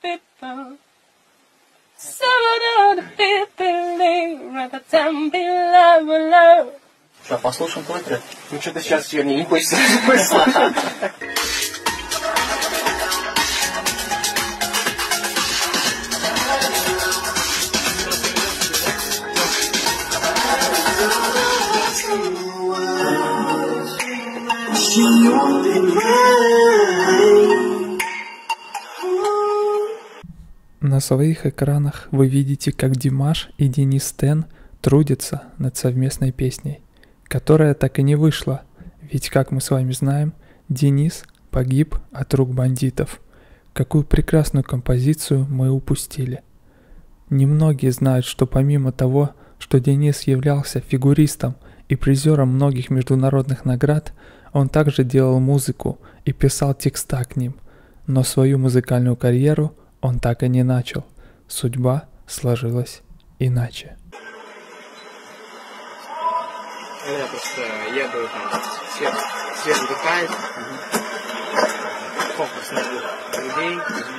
people. Some of the people rather than be loved alone. Что, послушаем твой трек? Ну что-то сейчас сегодня не хочется послушать. На своих экранах вы видите, как Димаш и Денис Тен трудятся над совместной песней, которая так и не вышла, ведь, как мы с вами знаем, Денис погиб от рук бандитов. Какую прекрасную композицию мы упустили. Немногие знают, что помимо того, что Денис являлся фигуристом и призером многих международных наград, он также делал музыку и писал текста к ним, но свою музыкальную карьеру он так и не начал. Судьба сложилась иначе. Я просто еду, там, свет вдыхает, фокус на людей.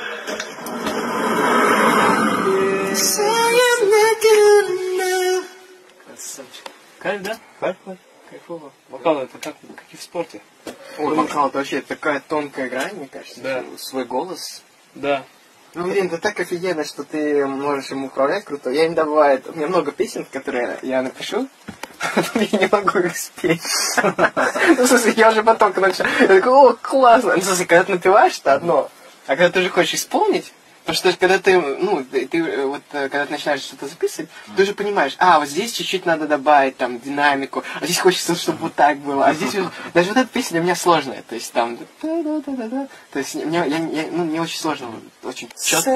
Красавчик. Кайф, да? Кайф. Кайфово. Вокал это как и в спорте. Ой, вокал это вообще такая тонкая грань, мне кажется. Да. Свой голос. Да. Ну, блин, это так офигенно, что ты можешь им управлять круто. Я иногда бывает, у меня много песен, которые я напишу, я не могу их спеть. Ну, в смысле, я уже потом, когда начал, я такой, о, классно. Ну, в смысле, когда ты напеваешь, это одно. А когда ты уже хочешь исполнить, потому что когда ты, ну, ты вот, когда ты начинаешь что-то записывать, ты уже понимаешь, вот здесь чуть-чуть надо добавить, там, динамику, а здесь хочется, чтобы вот так было, а здесь, даже вот эта песня для меня сложная, то есть там, то есть мне очень сложно, очень четко.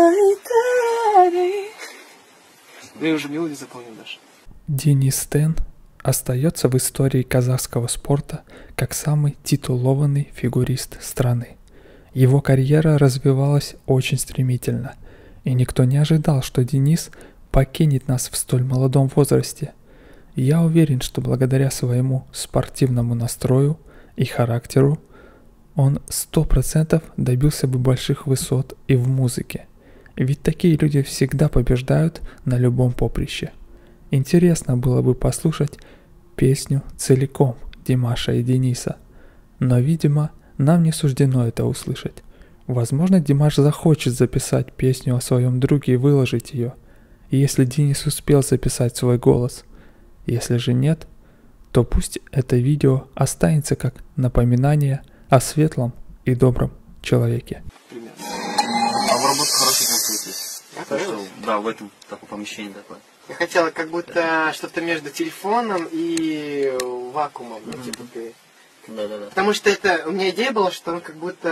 Я уже мелодию запомнил даже. Денис Тен остается в истории казахского спорта как самый титулованный фигурист страны. Его карьера развивалась очень стремительно, и никто не ожидал, что Денис покинет нас в столь молодом возрасте. Я уверен, что благодаря своему спортивному настрою и характеру он 100% добился бы больших высот и в музыке. Ведь такие люди всегда побеждают на любом поприще. Интересно было бы послушать песню целиком Димаша и Дениса, но, видимо, нам не суждено это услышать. Возможно, Димаш захочет записать песню о своем друге и выложить ее, если Денис успел записать свой голос. Если же нет, то пусть это видео останется как напоминание о светлом и добром человеке. А в работе хороший консультант. Да, в этом такое помещение такое. Я хотела как будто что-то между телефоном и вакуумом, типа ты. Да. Потому что это, у меня идея была, что он как будто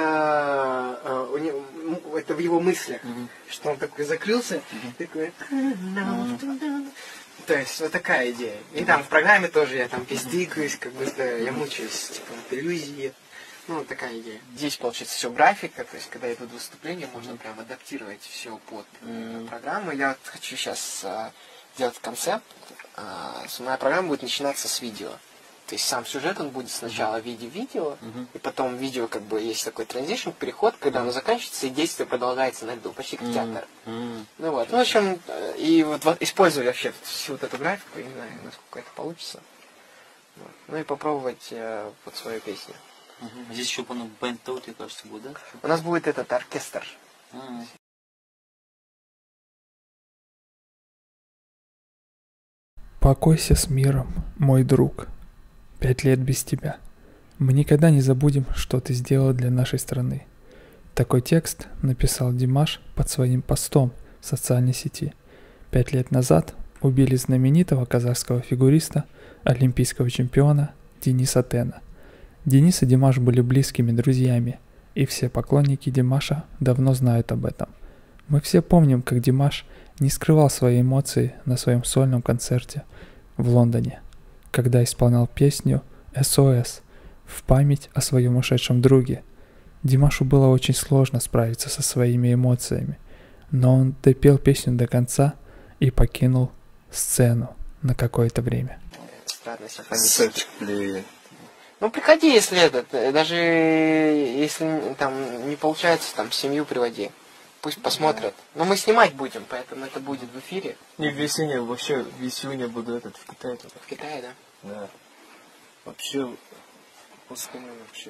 это в его мыслях, что он такой закрылся, такой. То есть вот такая идея. И там в программе тоже я там пиздыкаюсь, как будто я мучаюсь, типа от иллюзии. Ну, такая идея. Здесь получается все графика, то есть когда идут выступления, можно прям адаптировать все под программу. Я вот хочу сейчас сделать концепт. Моя программа будет начинаться с видео. То есть сам сюжет, он будет сначала в виде видео, и потом видео, как бы, есть такой транзишн, переход, когда оно заканчивается, и действие продолжается на льду, почти как театр. Ну вот, ну, в общем, и вот использую вообще всю вот эту графику, не знаю, насколько это получится. Вот. Ну и попробовать вот свою песню. Здесь еще, по-моему, бэнд-таут, мне кажется, будет, да? У нас будет этот оркестр. Покойся с миром, мой друг. 5 лет без тебя. Мы никогда не забудем, что ты сделал для нашей страны. Такой текст написал Димаш под своим постом в социальной сети. 5 лет назад убили знаменитого казахского фигуриста, олимпийского чемпиона Дениса Тена. Денис и Димаш были близкими друзьями, и все поклонники Димаша давно знают об этом. Мы все помним, как Димаш не скрывал свои эмоции на своем сольном концерте в Лондоне, когда исполнял песню «SOS» в память о своем ушедшем друге. Димашу было очень сложно справиться со своими эмоциями, но он допел песню до конца и покинул сцену на какое-то время. Ну, приходи, если даже если там не получается, там семью приводи. пусть посмотрят. Но мы снимать будем, поэтому это будет в эфире. Не в весенне, вообще в весенне буду в Китае. В Китае, да? Да. Вообще, пускай вообще.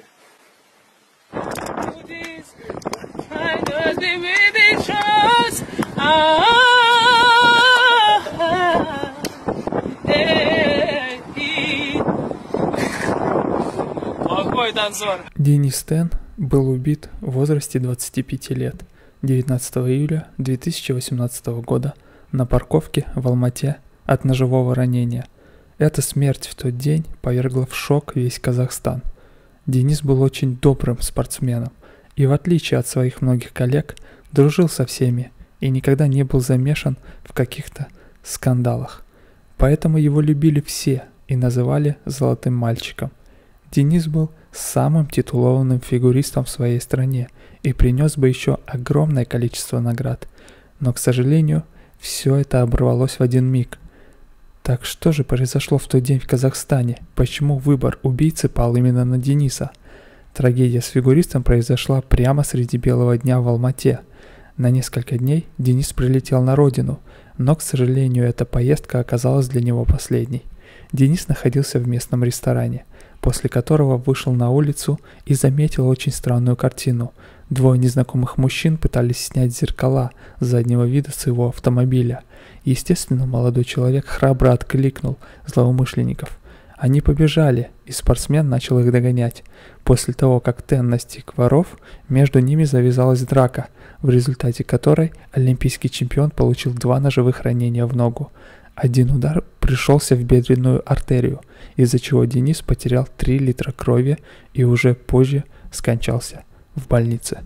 Плохой танцор. Денис Тен был убит в возрасте 25 лет 19 июля 2018 года на парковке в Алмате от ножевого ранения. Эта смерть в тот день повергла в шок весь Казахстан. Денис был очень добрым спортсменом и, в отличие от своих многих коллег, дружил со всеми и никогда не был замешан в каких-то скандалах. Поэтому его любили все и называли «золотым мальчиком». Денис был самым титулованным фигуристом в своей стране и принес бы еще огромное количество наград. Но, к сожалению, все это оборвалось в один миг. Так что же произошло в тот день в Казахстане? Почему выбор убийцы пал именно на Дениса? Трагедия с фигуристом произошла прямо среди белого дня в Алмате. На несколько дней Денис прилетел на родину, но, к сожалению, эта поездка оказалась для него последней. Денис находился в местном ресторане, после которого вышел на улицу и заметил очень странную картину. Двое незнакомых мужчин пытались снять зеркала заднего вида с его автомобиля. Естественно, молодой человек храбро откликнул злоумышленников. Они побежали, и спортсмен начал их догонять. После того, как Тен настиг воров, между ними завязалась драка, в результате которой олимпийский чемпион получил 2 ножевых ранения в ногу. Один удар пришелся в бедренную артерию, из-за чего Денис потерял 3 литра крови и уже позже скончался в больнице.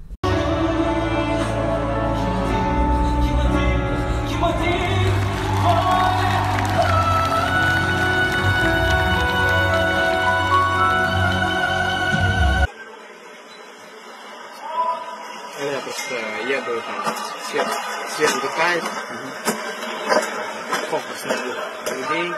Я просто еду, там, свет вдыхает, фокус на людей.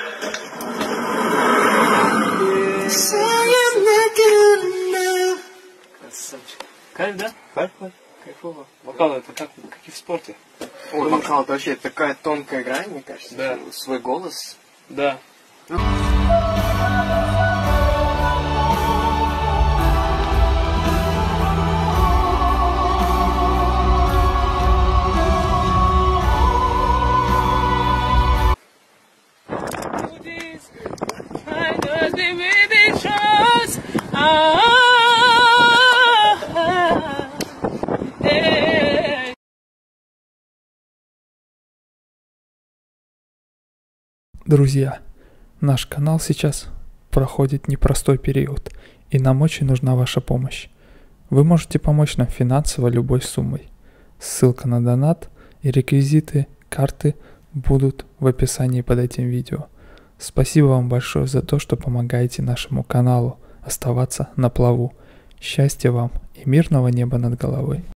Красавчик. Кайф, да? Кайф. Кайфово. Вокал это как и в спорте. Ой, вокал это вообще такая тонкая грань, мне кажется. Да. Свой голос. Да. Друзья, наш канал сейчас проходит непростой период, и нам очень нужна ваша помощь. Вы можете помочь нам финансово любой суммой. Ссылка на донат и реквизиты карты будут в описании под этим видео. Спасибо вам большое за то, что помогаете нашему каналу оставаться на плаву. Счастья вам и мирного неба над головой.